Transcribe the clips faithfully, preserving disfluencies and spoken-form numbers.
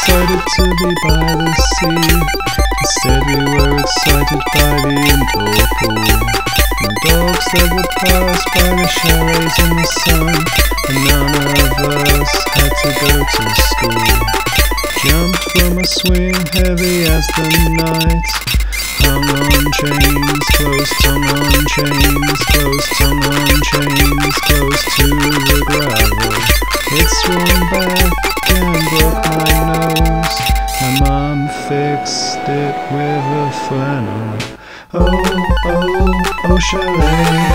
excited to be by the sea. Instead we were excited by the indoor pool. And dogs that would pass by the chalets in the sun. And none of us had to go to school. Jumped from a swing heavy as the night. Hung on chains, close tongue on chains, close tongue on chains, close to the gravel. It swung back and broke my nose. My mum fixed it with a flannel. Oh, oh, oh chalet.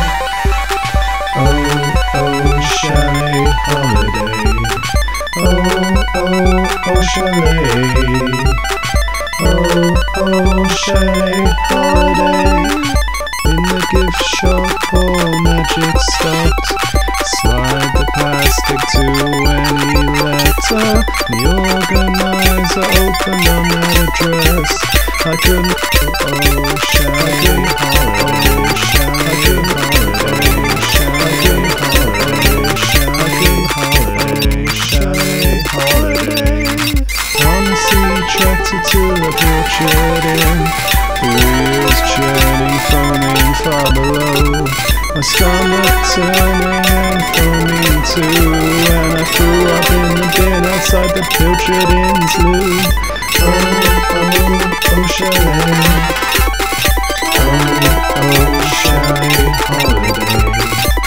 Oh, oh chalet holiday. Oh, oh, oh chalet. Oh, oh, chalet holiday. In the gift shop all magic stopped. Slide the plastic to any letter. The organizer opened on that address. I couldn't, oh, chalet holiday, chalet holiday, chalet holiday, chalet holiday, chalet holiday. On the sea tractor to the Pilchard Inn, the wheels churning, foaming far below. My stomach turning and foaming too, and I threw up in the bin outside the Pilchard Inn's loo. Oh, oh, oh chalet. Oh, oh, chalet holiday.